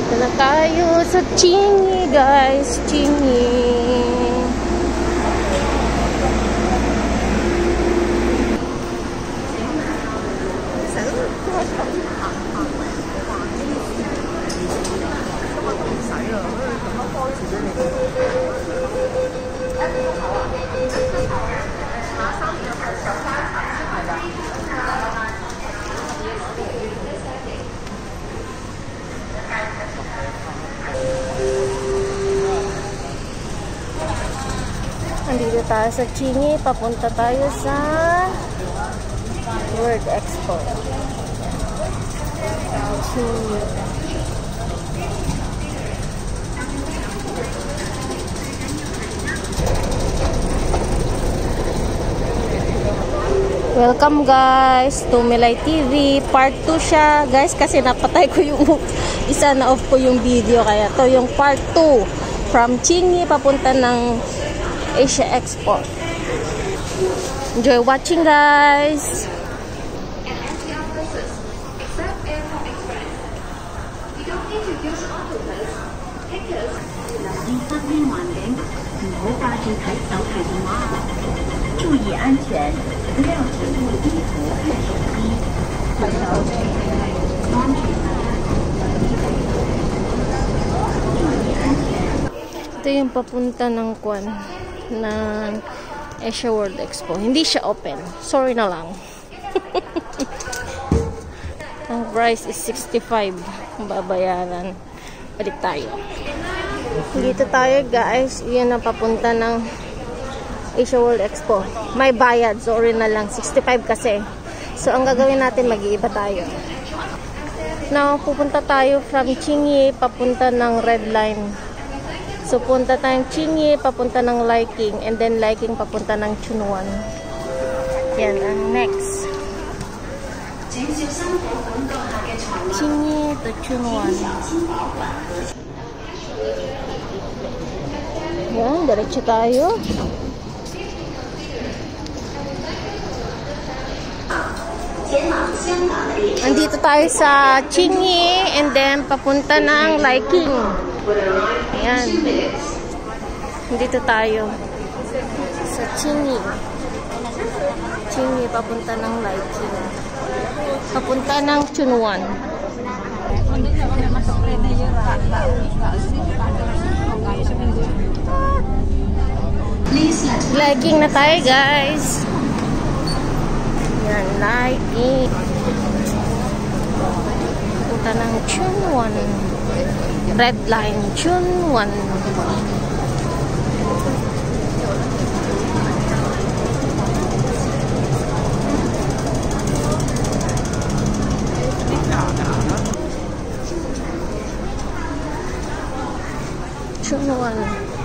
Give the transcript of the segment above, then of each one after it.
Dito na tayo sa Chingy, guys. Chingy. Nandito tayo sa Chingy, papunta tayo sa World Expo. Chingy. Welcome guys to Milay TV. Part 2 siya guys kasi napatay ko yung isa na off ko yung video, kaya to yung part 2 from Chingy papunta ng Asia Expo. Enjoy watching guys. Ito yung papunta ng Kwan ng Asia World Expo. Hindi siya open. Sorry na lang. Ang price is 65. Babayaran. Balik tayo. Dito tayo guys. Yan ang papunta ng Asia World Expo. May bayad. Sorry na lang. 65 kasi. So ang gagawin natin, mag-iiba tayo. Now, pupunta tayo from Chingy papunta ng Red Line. So, punta tayong Chingy, papunta ng Liking, and then Liking, papunta ng Chunwan. Yan, ang next. Chingy to Chunwan. Yan, diretso tayo. Andito tayo sa Chingy, and then papunta ng Liking. Ayan. Dito tayo sa Chingy. Chingy, papunta ng Liking. Papunta ng Chunwan. Liking na tayo, guys. Ayan, Liking. Papunta ng Chunwan. Red Line, Chunwan. Chunwan.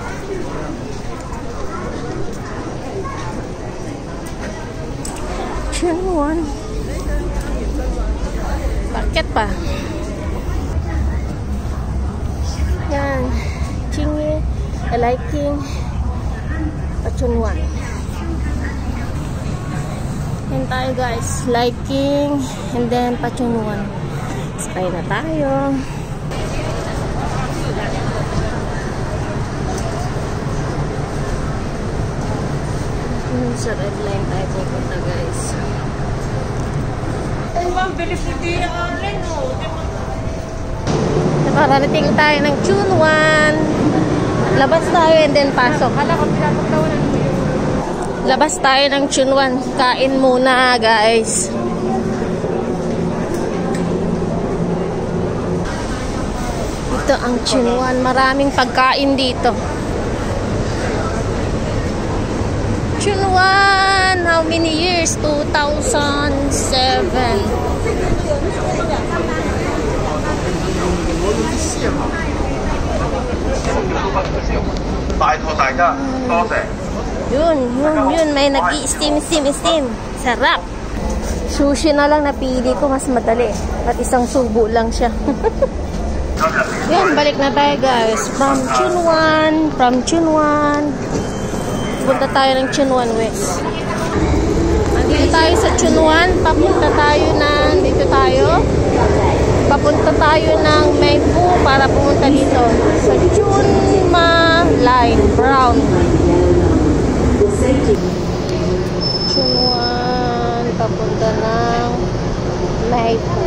Chunwan. Bakit pa? Yan, Chingy, Liking, Chunwan. Yan tayo guys, Liking, and then Chunwan. Sakay na tayo. Sa Red Line tayo pupunta guys. Nakarating tayo ng Chunwan. Labas tayo and then pasok. Labas tayo ng Chunwan. Kain muna guys. Ito ang Chunwan. Maraming pagkain dito. Chunwan, how many years? 2007. Yun, may nag-i-steam. Sarap. Sushi na lang napili ko, mas madali. At isang subo lang siya. Yun, balik na tayo guys. From Chunwan. Punta tayo ng Chunwan West. Dito tayo sa Chunwan. Papunta tayo ng, dito tayo. Papunta Papunta tayo ng Mayfu para pumunta dito sa Chunma Line, Brown. Chunwan, papunta ng Mayfu.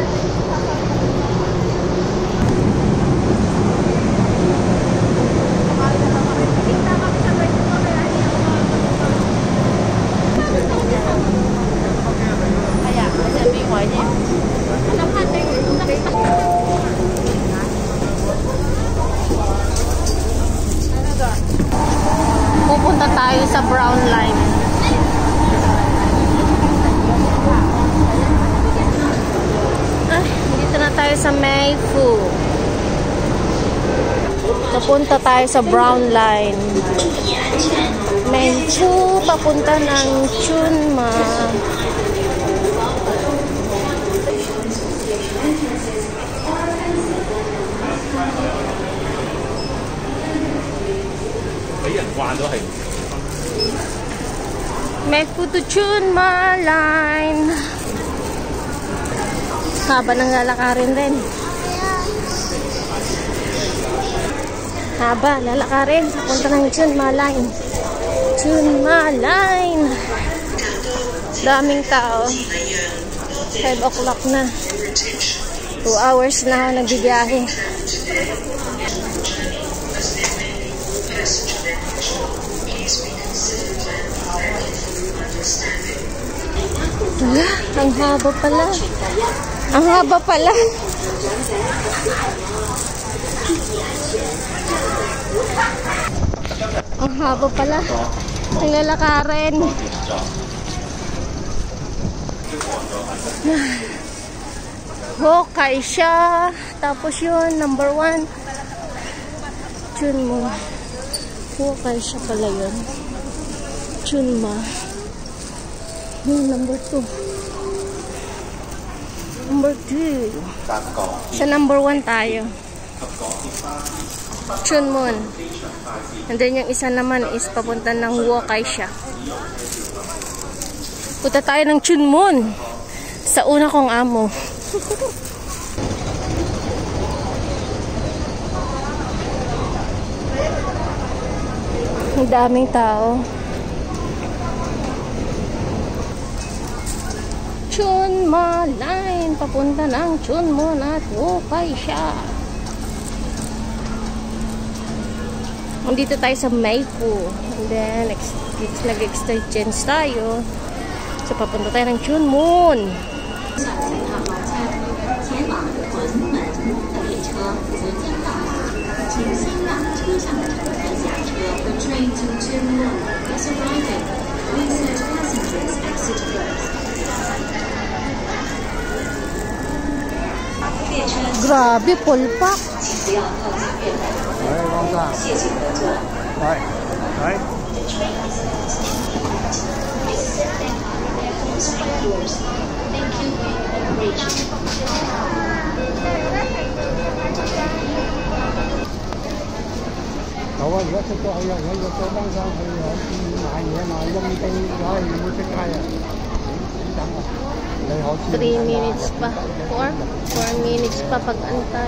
Pupunta tayo sa Brown Line. Dito na tayo sa Mayfu. Pupunta tayo sa Brown Line. Mayfu, papunta ng Chunma. Mayfu to Chunma Line. Haba ng lalakarin rin. Haba, lalakarin. Punta ng Chunma Line. Chunma Line. Daming tao. 5 o'clock na. 2 hours na ako nagbibiyahe. Wala, ang haba pala. Ang haba pala. Ang haba pala. Ang lalakarin. Okay siya. Tapos yun, number 1. Chunma. Okay siya pala yun. Chunma. Yung number 2. Number 2. Sa number 1 tayo. Chunmun. And then yung isa naman is papunta ng Wakaisha. Punta tayo ng Chunmun. Sa una kong amo. Ang daming tao. Chunma Line. Papunta ng Chunmun at Wakaisha. Nandito tayo sa Mayfu. And then, nag-exchange tayo. So, papunta tayo ng Chunmun. Grabe, pulpak. Three minutes pa. 4 minutes pa pag-antay.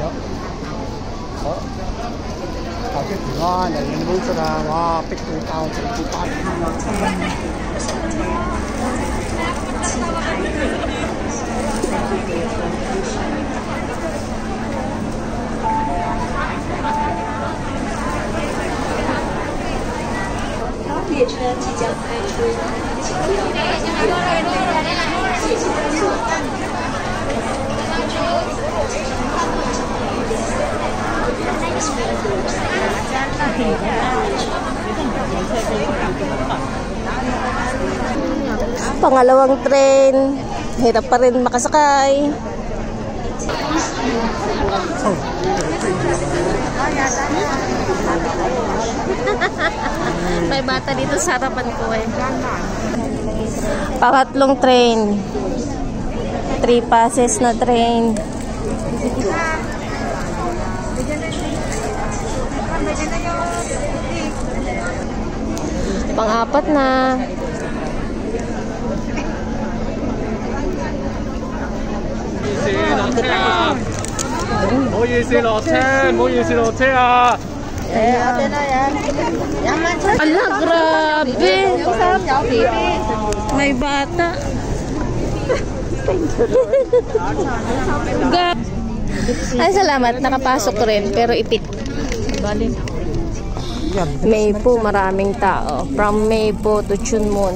Pangalawang train, hirap pa rin makasakay. May bata dito sa harapan ko eh. Pangatlong train. 3 passes na train. Pang-apat na. 唔好意思落車，唔好意思落車啊！ Ala, grabe. May bata. Ay, salamat. Nakapasok rin, pero ipit. Maypo, maraming tao. From Maypo to Chunmun.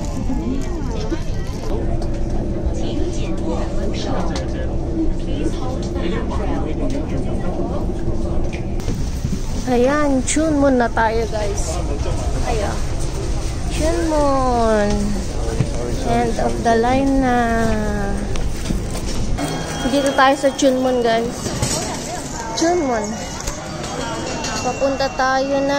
Ayan, Chunmun na tayo, guys. Ayan. Chunmun. End of the line na. Dito tayo sa Chunmun, guys. Chunmun. Papunta tayo na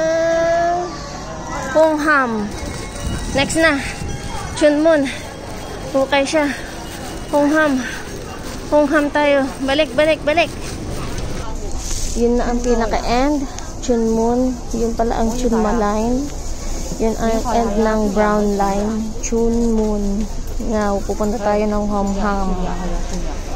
Hongham. Next na. Chunmun. Okay siya. Hongham. Hongham tayo. Balik, balik, balik. Yun na ang pinaka-end. Chunmun. Yun pala ang Chunma line. Yun ang end ng brown line. Chunmun. Nga, pupunta tayo ng Hongham.